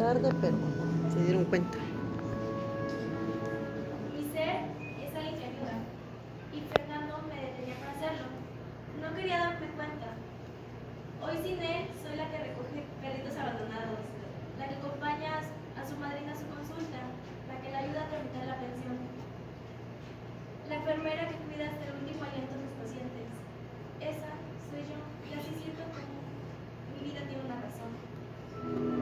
tarde, pero se dieron cuenta. Mi ser es alguien que ayuda, y Fernando me detenía para hacerlo. No quería darme cuenta. Hoy sin él soy la que recoge perritos abandonados, la que acompaña a su madrina a su consulta, la que le ayuda a tramitar la pensión, la enfermera que cuida hasta el último aliento de sus pacientes. Esa soy yo, y así siento como mi vida tiene una razón.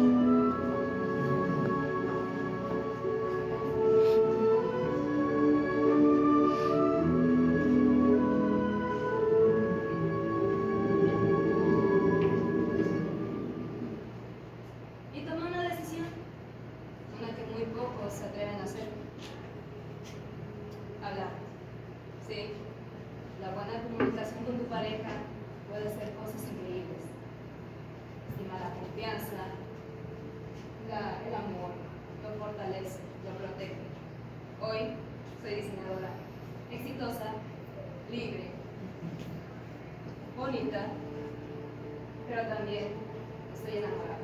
Y tomé una decisión, Una que muy pocos se atreven a hacer. Hablar. Sí, la buena comunicación con tu pareja puede hacer cosas increíbles. Estima la confianza, el amor, lo fortalece, lo protege. Hoy soy diseñadora, exitosa, libre, bonita, pero también estoy enamorada.